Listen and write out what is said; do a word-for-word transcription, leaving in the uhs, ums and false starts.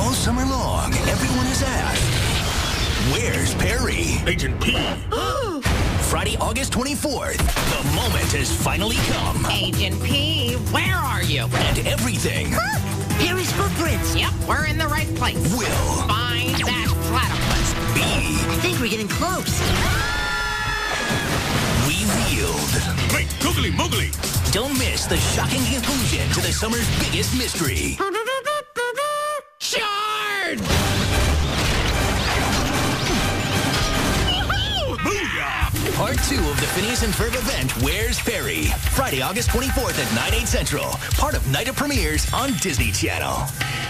All summer long, everyone has asked, where's Perry? Agent P. Friday, August twenty-fourth, the moment has finally come. Agent P, where are you? And everything. Look! Perry's footprints. Yep, we're in the right place. Will. Find that platypus. Be. I think we're getting close. Revealed. Wait, googly moogly. Don't miss the shocking conclusion to the summer's biggest mystery. Shard! Booyah! Part two of the Phineas and Ferb event, Where's Perry? Friday, August twenty-fourth at nine, eight central. Part of Night of Premieres on Disney Channel.